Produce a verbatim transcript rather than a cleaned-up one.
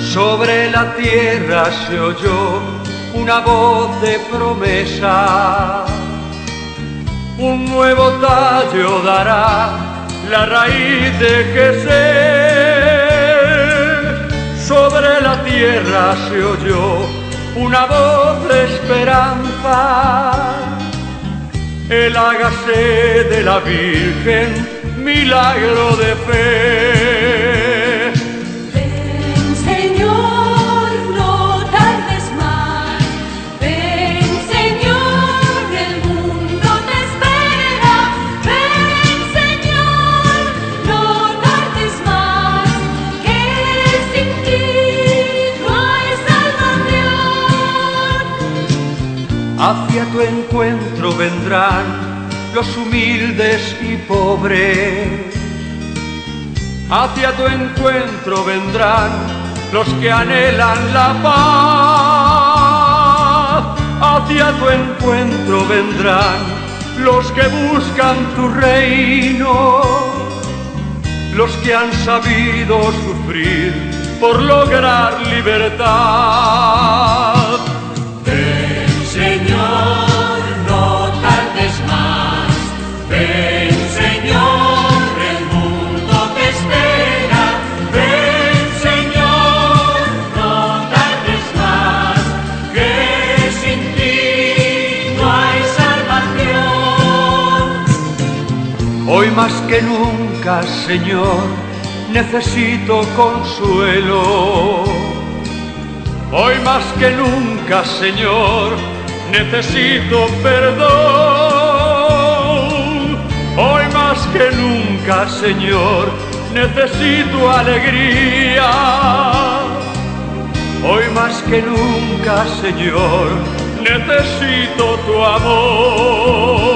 Sobre la tierra se oyó una voz de promesa. Un nuevo tallo dará la raíz de Jesús. Sobre la tierra se oyó una voz de esperanza. El hágase de la Virgen, milagro de fe. Ven, Señor, no tardes más. Ven, Señor, el mundo te espera. Ven, Señor, no tardes más, que sin ti no hay salvación. Hacia tu encuentro vendrán los humildes y pobres. Hacia tu encuentro vendrán los que anhelan la paz. Hacia tu encuentro vendrán los que buscan tu reino, los que han sabido sufrir por lograr libertad. Ven, Señor, no tardes más. Ven, Señor, el mundo te espera. Ven, Señor, no tardes más, que sin ti no hay salvación. Hoy más que nunca, Señor, necesito consuelo. Hoy más que nunca, Señor, necesito perdón. Hoy más que nunca, Señor, necesito alegría. Hoy más que nunca, Señor, necesito tu amor.